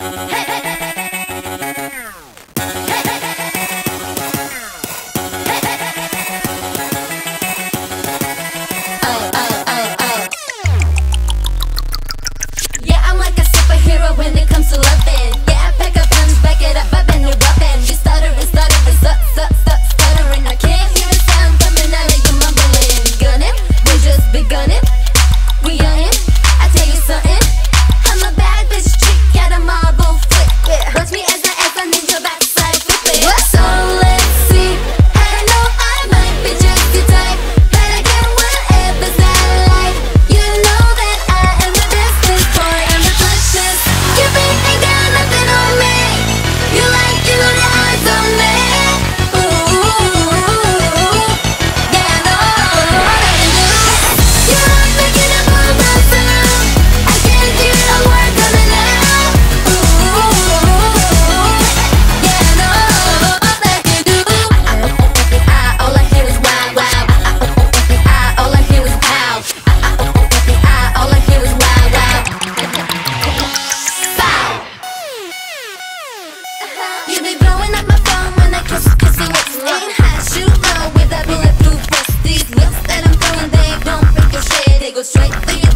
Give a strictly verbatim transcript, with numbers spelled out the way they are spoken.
Yeah, I'm like a superhero when it comes to loving. Yeah, I pack up guns, back it up, I've been here rubbing. You stuttering, stuttering, stu stu stu stuttering. I can't hear a sound coming out of you mumbling. Gunning, we just begunning. We youngin', I tell you something. I'm a bad bitch, chick, got a marble foot. Yeah, watch me as I as I ninja backside flip it. What? So let's see. I know I might be just your type, but I get whatever's I like. You know that I am the bestest boy, I'm the freshest. You ain't got nothing on me. You like you know your eyes on me. Ooh, yeah, I know what I do. You like making a boom boom sound. I can't hear a word coming out. Ooh, yeah, I know that you do. I, all I hear is wow, wow. I, all I hear is pow. I, all I hear is wow, wow. Bow. You be blowing up my phone when I kiss, kiss you. Aim high, shoot low with that bulletproof vest. These whips that I'm throwing, they don't break your shit. They go straight through your